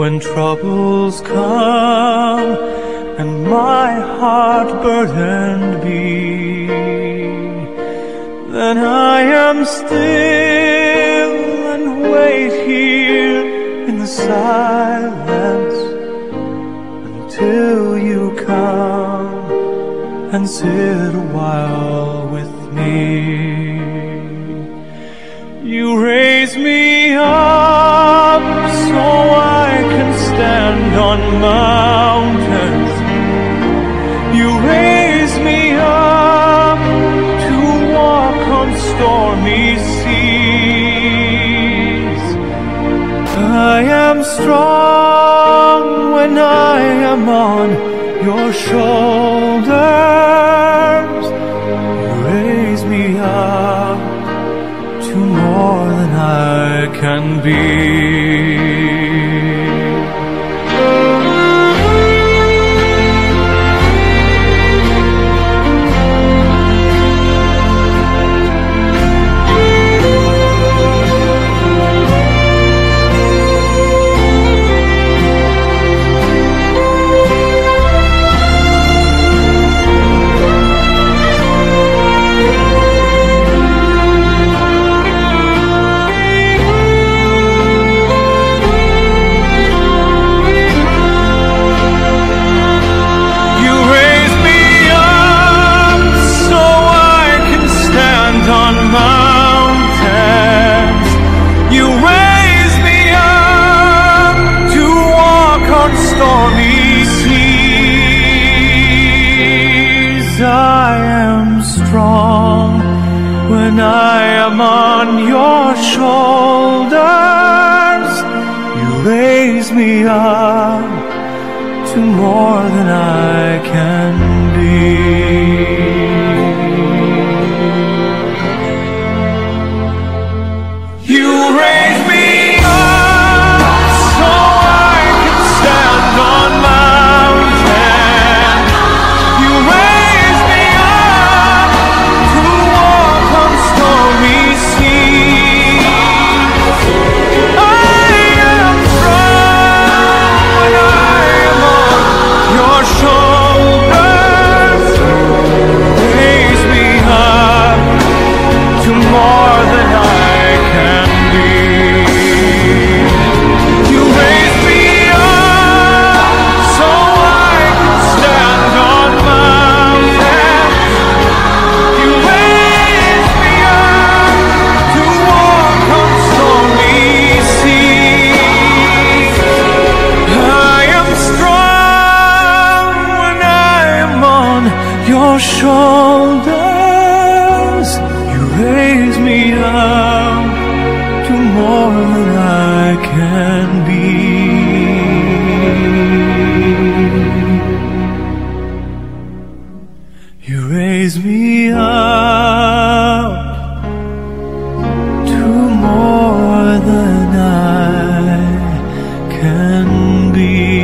when troubles come and my heart burdened be, then I am still and wait here in the silence until you come and sit a while with me. You raise me up so I can stand on mountains. You raise me up to walk on stormy seas. I am strong when I am on your shoulders. You raise me up to more than I can be. I am strong when I am on your shoulders. You raise me up to more than I can be. You raise me up so I can stand on mountains. You raise me up to walk on stormy seas. I am strong when I am on your shoulders. Raise me up to more than I can be. You raise me up so I can stand on mountains. You raise me up to walk on stormy seas. I am strong when I am on your shoulders. You raise me up to more than I can be. You raise me up to more than I can be.